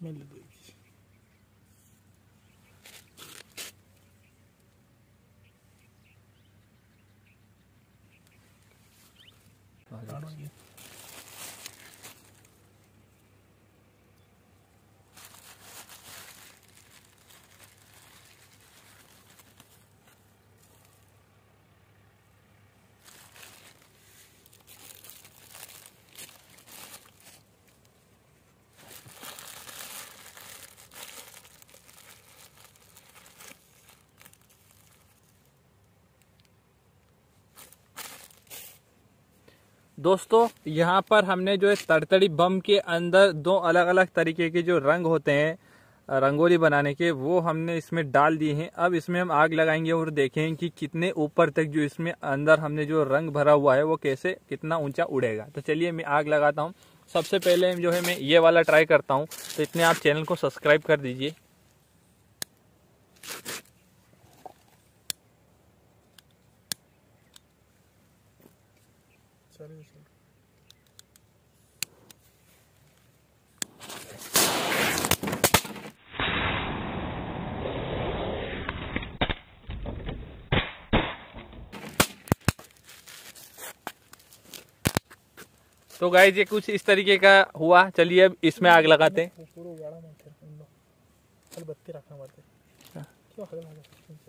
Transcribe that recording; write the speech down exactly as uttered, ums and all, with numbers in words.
मैं ले दूँगी। दोस्तों यहाँ पर हमने जो है तड़तड़ी बम के अंदर दो अलग अलग तरीके के जो रंग होते हैं रंगोली बनाने के, वो हमने इसमें डाल दिए हैं। अब इसमें हम आग लगाएंगे और देखेंगे कि कितने ऊपर तक जो इसमें अंदर हमने जो रंग भरा हुआ है वो कैसे कितना ऊंचा उड़ेगा। तो चलिए मैं आग लगाता हूँ। सबसे पहले जो है मैं ये वाला ट्राई करता हूँ, तो इतने आप चैनल को सब्सक्राइब कर दीजिए। तो गाइस ये कुछ इस तरीके का हुआ। चलिए अब इसमें आग लगाते हैं। पूरा गाड़ा में फिर उन लोग बत्ती रखना पड़ता है। क्यों